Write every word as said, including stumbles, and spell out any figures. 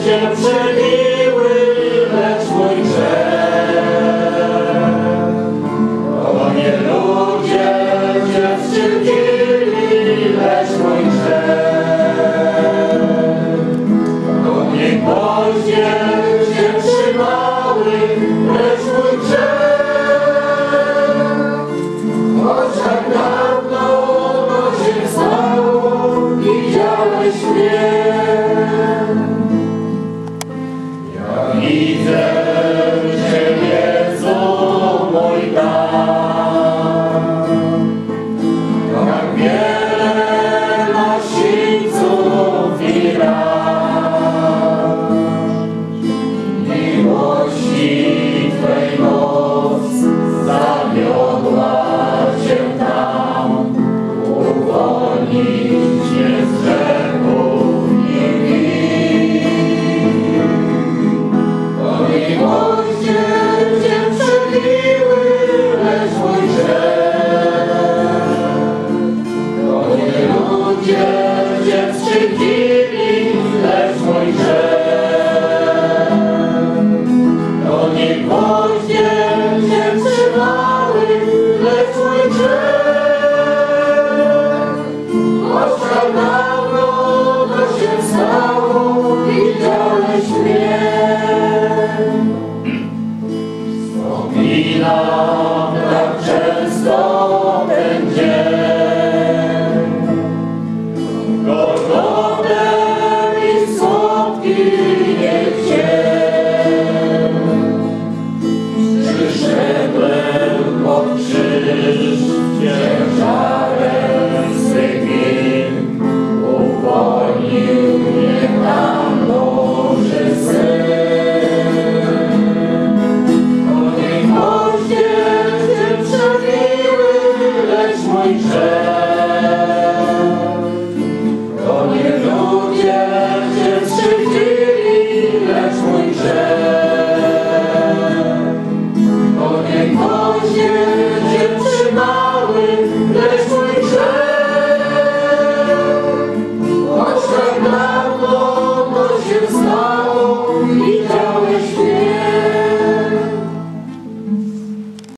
się przebiły, lecz mój grzech. To nie ludzie cię skrzywdzili, lecz mój grzech. To nie gwoździe się trzymały, lecz mój grzech. Choć tak dawno to się stało, widziałeś mnie. Ja widzę Ciebie, co mój dar. Jak wiele masz sińców i ran. Miłości Twej moc zawiodła Cię tam, uwolnić Cię z grzechów i win. To miłości Cię przebiły, lecz mój grzech. To nie ludzie Cię skrzywdzili, lecz mój grzech. To nie gwoździe Cię trzymały, lecz mój grzech. Choć tak dawno to się stało, widziałeś mnie. Wspominam tak często ten dzień, Golgotę i słodki niech dzień. Przyszedłem pod krzyż ciężarem swych win, uwolnił mnie tam Boży Syn. To nie gwoździe Cię przebiły, lecz mój grzech.